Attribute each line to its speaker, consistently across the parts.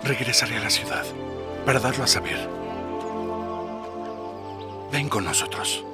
Speaker 1: Regresaré a la ciudad para darlo a saber. Ven con nosotros.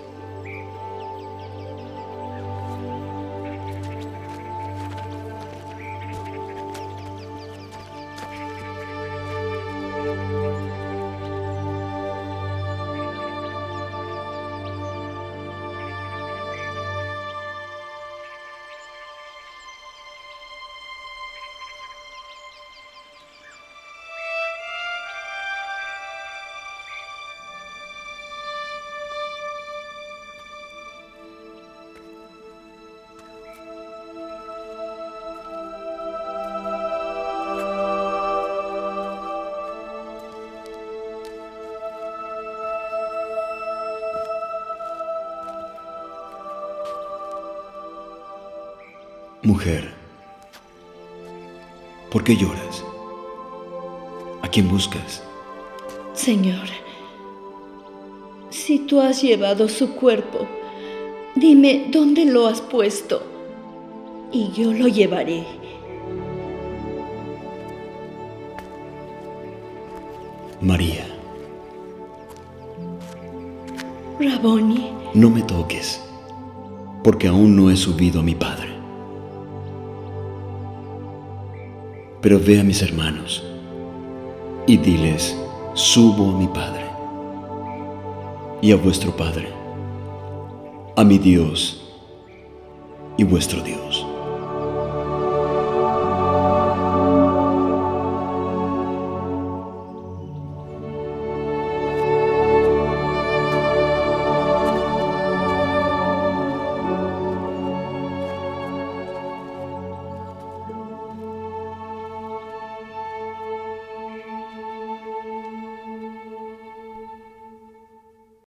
Speaker 2: Mujer, ¿por qué lloras? ¿A quién buscas?
Speaker 3: Señor, si tú has llevado su cuerpo, dime dónde lo has puesto y yo lo llevaré.
Speaker 2: María.
Speaker 3: Raboni.
Speaker 2: No me toques, porque aún no he subido a mi Padre. Pero ve a mis hermanos y diles, subo a mi Padre y a vuestro Padre, a mi Dios y vuestro Dios.